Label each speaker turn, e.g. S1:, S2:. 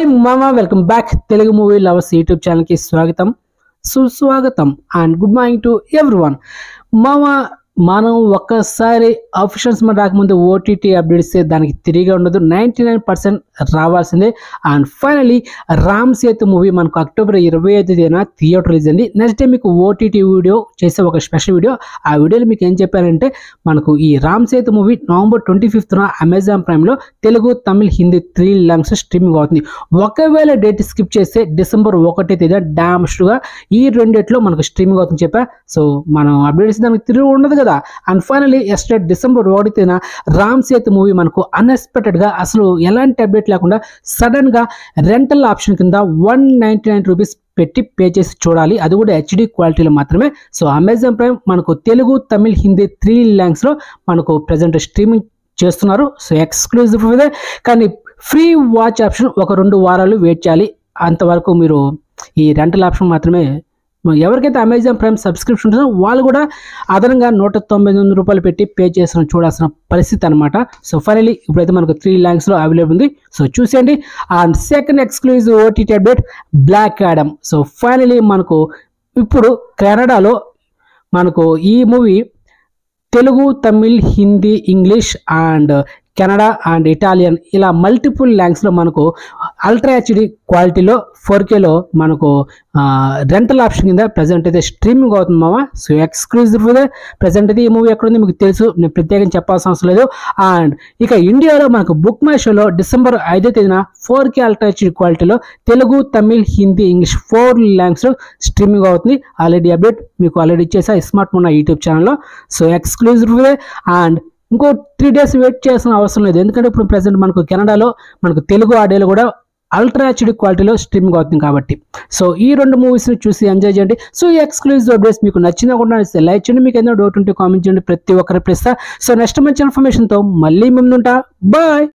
S1: మామా welcome back Telugu movie lovers YouTube channel కి స్వాగతం సుస్వాగతం and good morning to everyone. మామా మనం ఒక్కసారి ఆప్షన్స్ మన రాకముందు ఓటీటీ అప్డేట్ ఇస్తే దానికి తిరిగి ఉండదు, 99% రావాల్సిందే. And finally Ram Setu movie మనకు అక్టోబర్ 25న థియేటర్ రిలీజ్ అయింది. నెక్స్ట్ డే మీకు ఓటీటీ వీడియో చేసే ఒక స్పెషల్ వీడియో. ఆ వీడియోలో మీకు ఏం చెప్పారంటే మనకు ఈ రామ్ సేతు మూవీ నవంబర్ 25న అమెజాన్ ప్రైమ్లో తెలుగు, తమిళ్, హిందీ 3 లాంగ్వేజ్ స్ట్రీమింగ్ అవుతుంది. ఒకవేళ డేట్ స్కిప్ చేస్తే డిసెంబర్ 1వ డామ్స్గా ఈ రెండిట్లో మనకు స్ట్రీమింగ్ అవుతుంది చెప్పా. సో మనం అప్డేట్స్ దానికి తిరిగి ఉండదు కదా. అండ్ ఫైనలీ ఎస్టర్డే డిసెంబర్ 1న రామ్ సేతు మూవీ మనకు అన్ఎక్స్పెక్టెడ్ గా అసలు ఎలాంటి అప్డేట్ లేకుండా సడన్ గా రెంటల్ ఆప్షన్ కింద 199 రూపీస్ పెట్టి పే చేసి చూడాలి, అది కూడా హెచ్డి క్వాలిటీలో మాత్రమే. సో అమెజాన్ ప్రైమ్ మనకు తెలుగు, తమిళ్, హిందీ 3 లాంగ్వేజ్ లో మనకు ప్రెజెంట్ స్ట్రీమింగ్ చేస్తున్నారు. సో ఎక్స్క్లూజివ్ ఇదే, కానీ ఫ్రీ వాచ్ ఆప్షన్ ఒక 2 వారాలు వెయిట్ చేయాలి. అంతవరకు మీరు ఈ రెంటల్ ఆప్షన్ మాత్రమే. ఎవరికైతే అమెజాన్ ప్రైమ్ సబ్స్క్రిప్షన్ ఉంటుందో వాళ్ళు కూడా అదనంగా 199 రూపాయలు పెట్టి పే చేసిన చూడాల్సిన పరిస్థితి అనమాట. సో ఫైనలీ ఇప్పుడైతే మనకు 3 లాంగ్వేజ్లో అవైలబుల్ ఉంది. సో చూసేయండి. And second exclusive OTT update Black Adam. So finally మనకు ఇప్పుడు కెనడాలో మనకు ఈ మూవీ Telugu, Tamil, Hindi, English and Canada and Italian ఇలా మల్టిపుల్ లాంగ్వేజ్లో మనకు అల్ట్రా హెచ్డి క్వాలిటీలో 4Kలో మనకు రెంటల్ ఆప్షన్ కింద ప్రజెంట్ అయితే స్ట్రీమింగ్ అవుతుంది మామ. సో ఎక్స్క్లూజివ్ ప్రజెంట్ అయితే ఈ మూవీ ఎక్కడుంది మీకు తెలుసు, నేను ప్రత్యేకంగా చెప్పాల్సిన అవసరం లేదు. అండ్ ఇక ఇండియాలో మనకు బుక్ మై షోలో డిసెంబర్ 5వ 4K అల్ట్రా హెచ్డి క్వాలిటీలో తెలుగు, తమిళ్, హిందీ, ఇంగ్లీష్ 4 లాంగ్వేజ్లో స్ట్రీమింగ్ అవుతుంది. ఆల్రెడీ అప్డేట్ మీకు ఆల్రెడీ ఇచ్చేసా స్మార్ట్ ఫోన్ యూట్యూబ్ ఛానల్లో. సో ఎక్స్క్లూజివ్ అండ్ ఇంకో 3 డేస్ వెయిట్ చేయాల్సిన అవసరం లేదు, ఎందుకంటే ఇప్పుడు ప్రజెంట్ మనకు కెనడాలో మనకు తెలుగు ఆడియోలో కూడా అల్ట్రా హెచ్డి క్వాలిటీలో స్ట్రీమింగ్ అవుతుంది కాబట్టి. సో ఈ 2 మూవీస్ని చూసి ఎంజాయ్ చేయండి. సో ఈ ఎక్స్క్లూజివ్ అప్డేట్స్ మీకు నచ్చినా కూడా లైక్ చేయండి, మీకు ఏదైనా డౌట్ ఉంటే కామెంట్ చేయండి, ప్రతి ఒక్కరి ప్లేస్తా. సో నెక్స్ట్ మంచి ఇన్ఫర్మేషన్తో మళ్ళీ ముందుంటా. బాయ్.